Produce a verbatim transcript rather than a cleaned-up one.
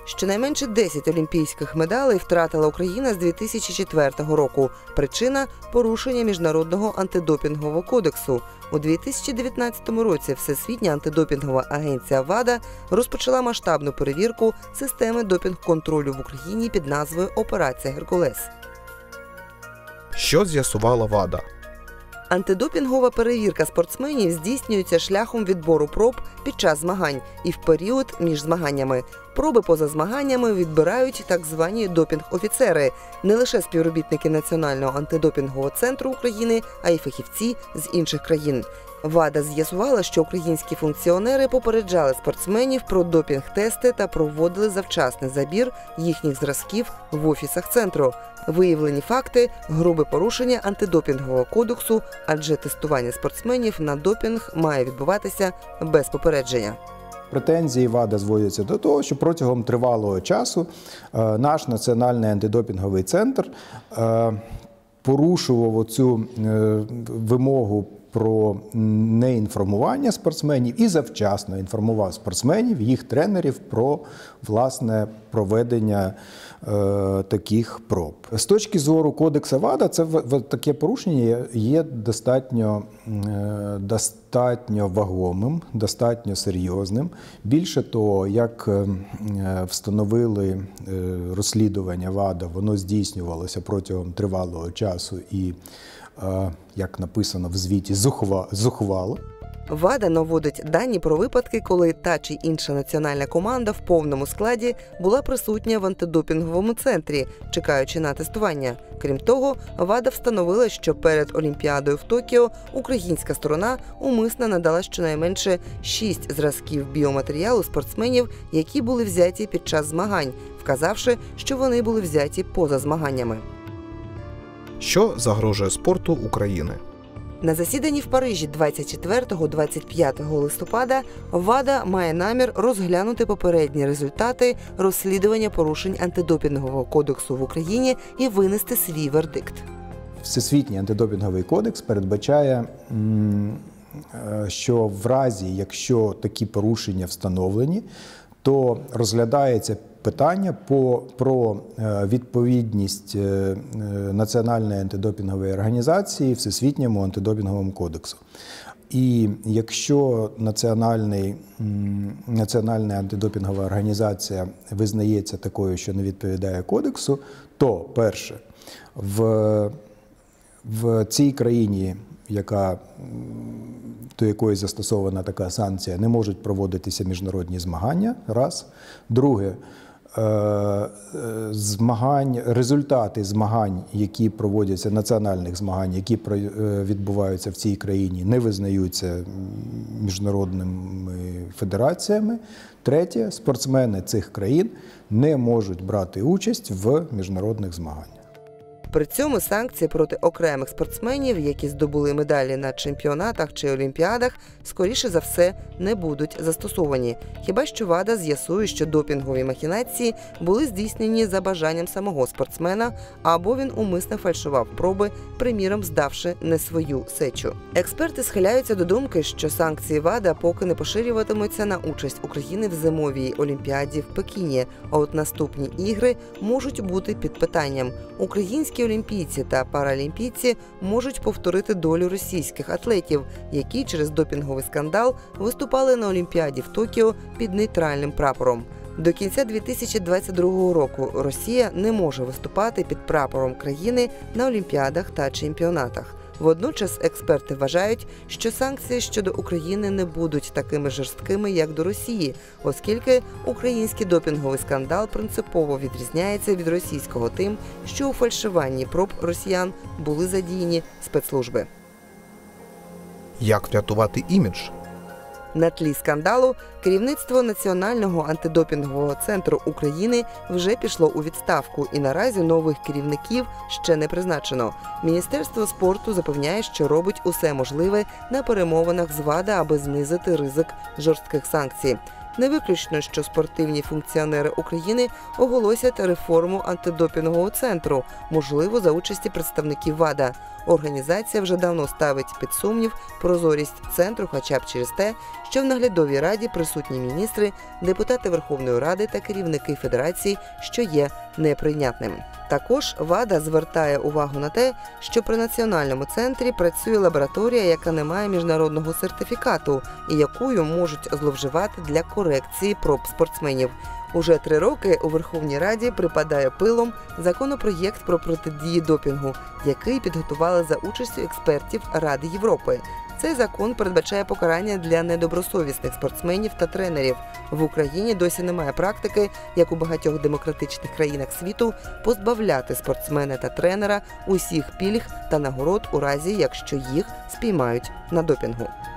Щонайменше десять олімпійських медалей втратила Україна з дві тисячі четвертого року. Причина – порушення Міжнародного антидопінгового кодексу. У дві тисячі дев'ятнадцятому році Всесвітня антидопінгова агенція ВАДА розпочала масштабну перевірку системи допінг-контролю в Україні під назвою «Операція Геркулес». Що з'ясувала ВАДА? Антидопінгова перевірка спортсменів здійснюється шляхом відбору проб під час змагань і в період між змаганнями. Проби поза змаганнями відбирають так звані допінг-офіцери – не лише співробітники Національного антидопінгового центру України, а й фахівці з інших країн. ВАДА з'ясувала, що українські функціонери попереджали спортсменів про допінг-тести та проводили завчасний забір їхніх зразків в офісах центру. Виявлені факти – грубе порушення антидопінгового кодексу, адже тестування спортсменів на допінг має відбуватися без попередження. Претензії ВАДА зводяться до того, що протягом тривалого часу наш Національний антидопінговий центр порушував цю вимогу про неінформування спортсменів і завчасно інформував спортсменів, їх тренерів про власне проведення е, таких проб. З точки зору кодексу ВАДА, це таке порушення є достатньо, е, достатньо вагомим, достатньо серйозним. Більше того, як е, встановили е, розслідування ВАДА, воно здійснювалося протягом тривалого часу і, як написано в звіті, зухвало. ВАДА наводить дані про випадки, коли та чи інша національна команда в повному складі була присутня в антидопінговому центрі, чекаючи на тестування. Крім того, ВАДА встановила, що перед Олімпіадою в Токіо українська сторона умисно надала щонайменше шість зразків біоматеріалу спортсменів, які були взяті під час змагань, вказавши, що вони були взяті поза змаганнями. Що загрожує спорту України? На засіданні в Парижі двадцять четвертого - двадцять п'ятого листопада ВАДА має намір розглянути попередні результати розслідування порушень антидопінгового кодексу в Україні і винести свій вердикт. Всесвітній антидопінговий кодекс передбачає, що в разі, якщо такі порушення встановлені, то розглядається питання по, про відповідність Національної антидопінгової організації Всесвітньому антидопінговому кодексу. І якщо Національний, Національна антидопінгова організація визнається такою, що не відповідає кодексу, то, перше, в, в цій країні, яка, до якої застосована така санкція, не можуть проводитися міжнародні змагання, раз. Друге, змагань, результати змагань, які проводяться, національних змагань, які відбуваються в цій країні, не визнаються міжнародними федераціями. Третє, спортсмени цих країн не можуть брати участь в міжнародних змаганнях. При цьому санкції проти окремих спортсменів, які здобули медалі на чемпіонатах чи олімпіадах, скоріше за все, не будуть застосовані. Хіба що ВАДА з'ясує, що допінгові махінації були здійснені за бажанням самого спортсмена, або він умисно фальшував проби, приміром здавши не свою сечу. Експерти схиляються до думки, що санкції ВАДА поки не поширюватимуться на участь України в зимовій олімпіаді в Пекіні, а от наступні ігри можуть бути під питанням. Українські олімпійці та паралімпійці можуть повторити долю російських атлетів, які через допінговий скандал виступали на Олімпіаді в Токіо під нейтральним прапором. До кінця дві тисячі двадцять другого року Росія не може виступати під прапором країни на Олімпіадах та чемпіонатах. Водночас експерти вважають, що санкції щодо України не будуть такими жорсткими, як до Росії, оскільки український допінговий скандал принципово відрізняється від російського тим, що у фальшуванні проб росіян були задіяні спецслужби. Як врятувати імідж? На тлі скандалу керівництво Національного антидопінгового центру України вже пішло у відставку, і наразі нових керівників ще не призначено. Міністерство спорту запевняє, що робить усе можливе на перемовинах з ВАДА, аби знизити ризик жорстких санкцій. Не виключно, що спортивні функціонери України оголосять реформу антидопінгового центру, можливо, за участі представників ВАДА. Організація вже давно ставить під сумнів прозорість центру, хоча б через те, що в наглядовій раді присутні міністри, депутати Верховної Ради та керівники федерації, що є неприйнятним. Також ВАДА звертає увагу на те, що при національному центрі працює лабораторія, яка не має міжнародного сертифікату і якою можуть зловживати для корекції проб спортсменів. Уже три роки у Верховній Раді припадає пилом законопроєкт про протидію допінгу, який підготували за участю експертів Ради Європи. Цей закон передбачає покарання для недобросовісних спортсменів та тренерів. В Україні досі немає практики, як у багатьох демократичних країнах світу, позбавляти спортсмена та тренера усіх пільг та нагород у разі, якщо їх спіймають на допінгу.